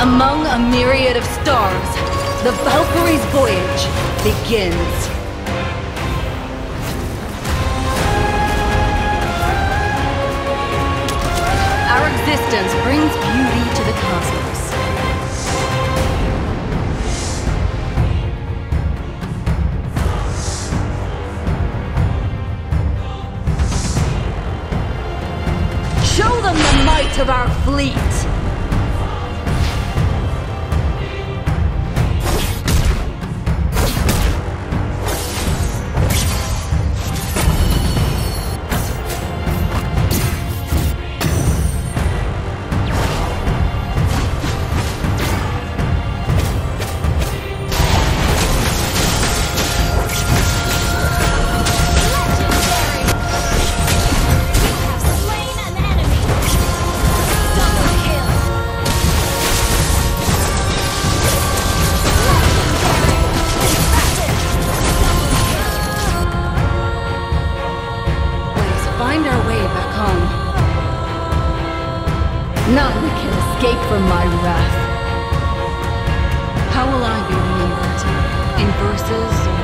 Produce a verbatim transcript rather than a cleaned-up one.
Among a myriad of stars, the Valkyrie's voyage begins. Our existence brings beauty to the cosmos. Show them the might of our fleet! None can escape from my wrath. How will I be remembered? In verses